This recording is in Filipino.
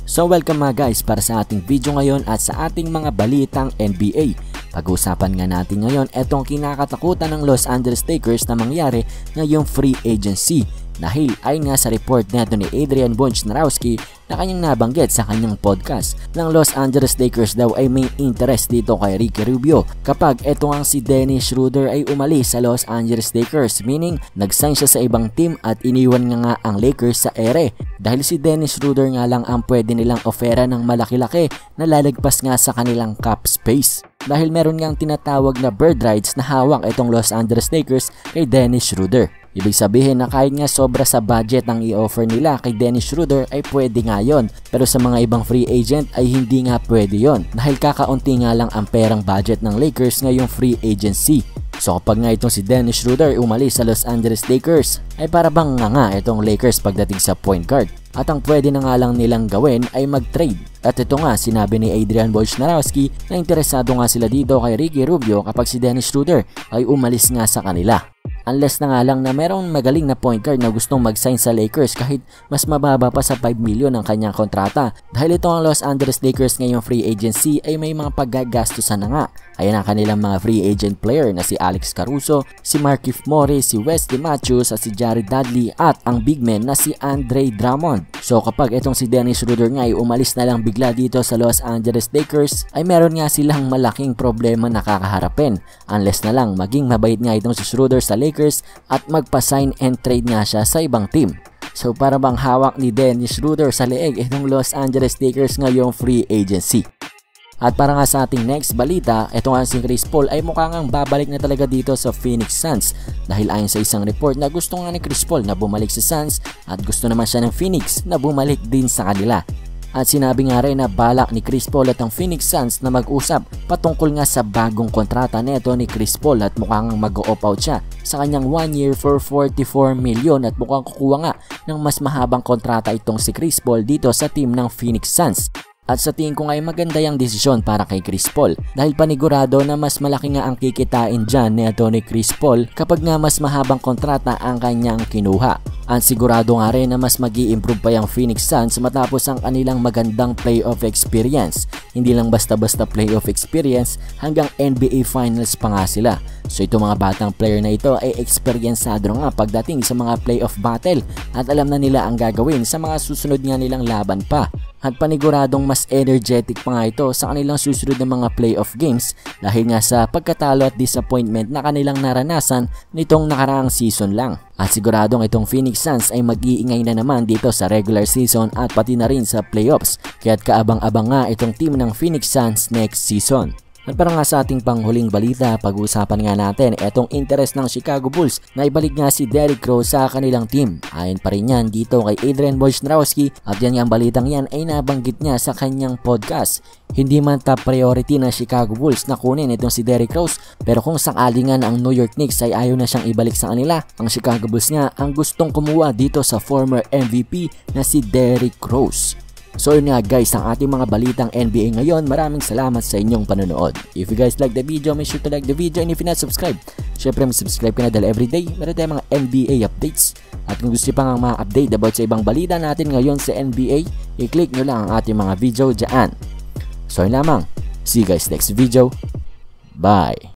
So welcome mga guys para sa ating video ngayon at sa ating mga balitang NBA. Pag-uusapan nga natin ngayon itong kinakatakutan ng Los Angeles Lakers na mangyari ngayong free agency. Dahil ayon nga sa report neto ni Adrian Wojnarowski na kanyang nabanggit sa kanyang podcast, ng Los Angeles Lakers daw ay may interest dito kay Ricky Rubio kapag eto nga si Dennis Schroeder ay umalis sa Los Angeles Lakers, meaning nag-sign siya sa ibang team at iniwan nga ang Lakers sa ere. Dahil si Dennis Schroeder nga lang ang pwede nilang ofera ng malaki-laki na lalagpas nga sa kanilang cap space. Dahil meron ngang tinatawag na bird rights na hawak itong Los Angeles Lakers kay Dennis Schroeder. Ibig sabihin na kahit nga sobra sa budget ang i-offer nila kay Dennis Schroeder ay pwede nga yon. Pero sa mga ibang free agent ay hindi nga pwede yon dahil kakaunti nga lang ang perang budget ng Lakers ngayong free agency. So kapag nga itong si Dennis Schroeder umalis sa Los Angeles Lakers ay para bang nga itong Lakers pagdating sa point guard. At ang pwede na nga lang nilang gawin ay mag-trade. At ito nga sinabi ni Adrian Wojnarowski na interesado nga sila dito kay Ricky Rubio kapag si Dennis Schroeder ay umalis nga sa kanila. Unless na nga lang na merong magaling na point guard na gustong mag-sign sa Lakers kahit mas mababa pa sa 5 million ang kanyang kontrata. Dahil ito ang Los Angeles Lakers ngayong free agency ay may mga paggagastusan na nga. Ayan ang kanilang mga free agent player na si Alex Caruso, si Markieff Morris, si Wesley Matthews at si Jared Dudley at ang big man na si Andre Drummond. So kapag itong si Dennis Schroeder nga ay umalis na lang bigla dito sa Los Angeles Lakers ay meron nga silang malaking problema na kakaharapin. Unless na lang maging mabait nga itong si Schroeder sa Lakers at magpa-sign and trade nga siya sa ibang team. So para bang hawak ni Dennis Schroeder sa leeg itong Los Angeles Lakers ngayong free agency. At para nga sa ating next balita, ito nga si Chris Paul ay mukhang babalik na talaga dito sa Phoenix Suns dahil ayon sa isang report na gusto nga ni Chris Paul na bumalik sa Suns at gusto naman siya ng Phoenix na bumalik din sa kanila. At sinabi nga rin na balak ni Chris Paul at ang Phoenix Suns na mag-usap patungkol nga sa bagong kontrata neto ni Chris Paul at mukhang mag-o-opt out siya sa kanyang 1 year for 44 million at mukhang kukuha nga ng mas mahabang kontrata itong si Chris Paul dito sa team ng Phoenix Suns. At sa tingin ko nga ay maganda yung desisyon para kay Chris Paul dahil panigurado na mas malaki nga ang kikitain dyan neto ni Chris Paul kapag nga mas mahabang kontrata ang kanyang kinuha. At sigurado nga rin na mas mag-i-improve pa yung Phoenix Suns matapos ang kanilang magandang playoff experience. Hindi lang basta-basta playoff experience, hanggang NBA Finals pa nga sila. So itong mga batang player na ito ay experiencado nga pagdating sa mga playoff battle at alam na nila ang gagawin sa mga susunod nga nilang laban pa. At paniguradong mas energetic pa nga ito sa kanilang susunod na mga playoff games dahil nga sa pagkatalo at disappointment na kanilang naranasan nitong nakaraang season lang. At siguradong itong Phoenix Suns ay mag-iingay na naman dito sa regular season at pati na rin sa playoffs. Kaya't kaabang-abang nga itong team ng Phoenix Suns next season. At para nga sa ating panghuling balita, pag-uusapan nga natin etong interest ng Chicago Bulls na ibalik nga si Derrick Rose sa kanilang team. Ayon pa rin yan dito kay Adrian Wojnarowski at yan nga ang balitang yan ay nabanggit niya sa kanyang podcast. Hindi man top priority ng Chicago Bulls na kunin itong si Derrick Rose, pero kung sakali nga ang New York Knicks ay ayaw na siyang ibalik sa kanila, ang Chicago Bulls nga ang gustong kumuha dito sa former MVP na si Derrick Rose. So yun nga guys ang ating mga balitang NBA ngayon. Maraming salamat sa inyong panonood. If you guys like the video, make sure to like the video, and if you're not subscribed, syempre subscribe ka na dahil everyday meron tayong mga NBA updates. At kung gusto nyo pang mga update about sa ibang balita natin ngayon sa NBA, i-click nyo lang ang ating mga video dyan. So yun lamang. See you guys next video. Bye!